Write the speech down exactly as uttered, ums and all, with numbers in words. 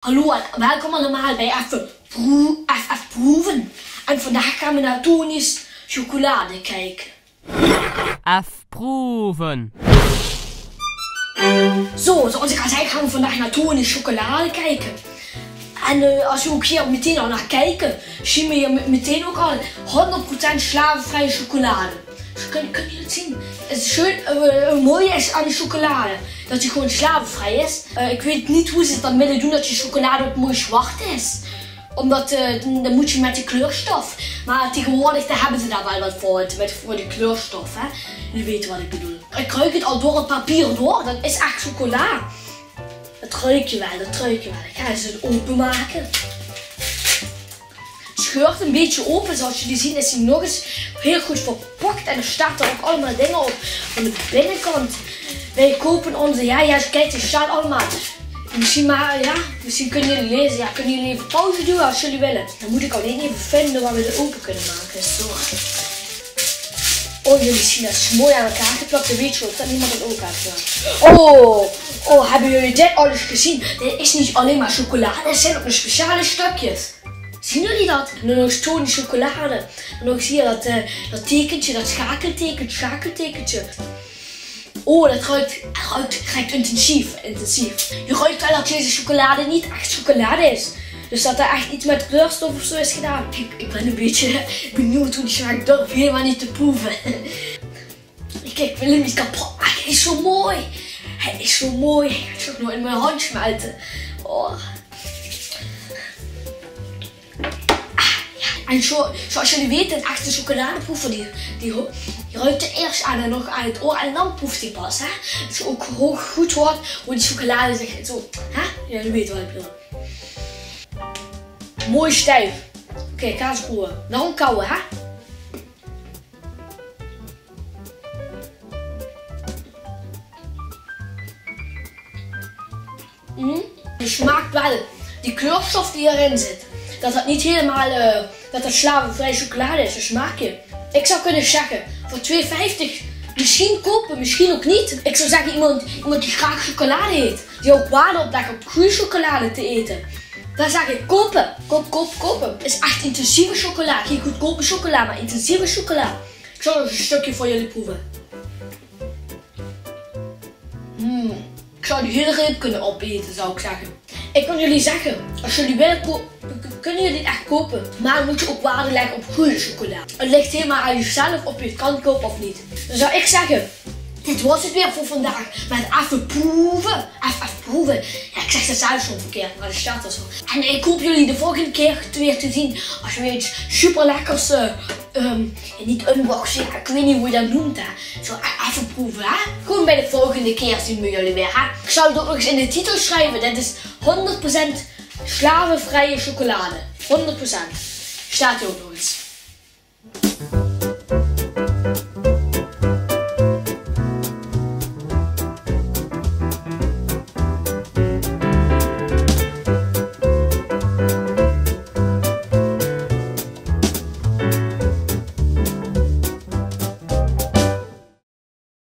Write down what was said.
Hallo en welkom allemaal bij Even, proe even Proeven. En vandaag gaan we naar Tony's chocolade kijken. Even proeven. Zo, zoals ik al zei, gaan we vandaag naar Tony's chocolade kijken. En uh, als we ook hier meteen al naar kijken, zien we hier meteen ook al honderd procent slavenvrije chocolade. Dus kun, kun je het zien? Het is schön, uh, het mooie is aan de chocolade dat die gewoon slavenvrij is. Uh, ik weet niet hoe ze het dan willen doen dat je chocolade ook mooi zwart is. Omdat uh, dan, dan moet je met die kleurstof. Maar tegenwoordig daar hebben ze daar wel wat voor, met, voor die kleurstof. Hè? Jullie weten wat ik bedoel. Ik ruik het al door het papier door. Dat is echt chocola. Dat ruik je wel, dat ruik je wel. Ik ga eens het openmaken. Het scheurt een beetje open. Zoals jullie zien is hij nog eens heel goed verpakt. En er staat er ook allemaal dingen op aan de binnenkant. Wij kopen onze, ja, ja, kijk, er staat allemaal. Misschien maar, ja, misschien kunnen jullie lezen. Ja, kunnen jullie even pauze doen als jullie willen. Dan moet ik alleen even vinden waar we het open kunnen maken. Zo. Oh, jullie zien dat is mooi aan elkaar geplakt. Dan weet je wel dat niemand het ook heeft. Oh, oh, hebben jullie dit alles gezien? Dit is niet alleen maar chocolade, er zijn ook nog speciale stukjes. Zien jullie dat? En dan nog eens Tony's chocolade. En nog zie je dat, uh, dat tekentje, dat schakeltekentje, schakeltekentje. Oh, dat ruikt, ruikt, ruikt intensief, intensief. Je ruikt wel dat deze chocolade niet echt chocolade is. Dus dat er echt iets met kleurstof of zo is gedaan. Ik, ik ben een beetje benieuwd hoe die smaakt. Ik durf helemaal niet te proeven. Kijk, ik wil hem niet kapot maken. Hij is zo mooi. Hij is zo mooi. Hij gaat ook nog in mijn hand smelten. Oh. En zo, zoals jullie weten, een echte chocoladeproever, die, die, die ruikt er eerst aan en nog aan het oor en dan proeft hij pas. Hè? Dat je ook goed hoort hoe die chocolade zich zo, hè? Ja, jullie weten wat ik bedoel. Mooi stijf. Oké, okay, ik ga eens proeven. Dan kauwen, hè? Mm. Die smaakt wel. Die kleurstof die erin zit. Dat het niet helemaal, uh, dat het slavenvrij chocolade is, een smaakje. Ik zou kunnen zeggen, voor twee vijftig misschien kopen, misschien ook niet. Ik zou zeggen, iemand, iemand die graag chocolade eet, die ook waarde oplegt op goede chocolade te eten. Dan zeg ik, kopen, koop, koop, kopen. Het is echt intensieve chocola, geen goedkope chocola, maar intensieve chocola. Ik zal nog een stukje voor jullie proeven. Mm. Ik zou die hele reep kunnen opeten, zou ik zeggen. Ik kan jullie zeggen, als jullie willen kopen, kunnen jullie het echt kopen. Maar dan moet je ook waarde leggen op goede chocola. Het ligt helemaal aan jezelf of je het kan kopen of niet. Dan zou ik zeggen, dit was het weer voor vandaag. Met even proeven. Even, even proeven. Ja, ik zeg dat zelfs zo verkeerd, maar dat staat er zo. En ik hoop jullie de volgende keer weer te zien. Als je weer iets super lekkers, uh, um, niet unboxen, ja, ik weet niet hoe je dat noemt. Hè. Zo even proeven, hè. Gewoon bij de volgende keer zien we jullie weer, hè. Ik zal het ook nog eens in de titel schrijven. Dit is honderd procent slavenvrije chocolade. honderd procent. Staat hier ook nog eens.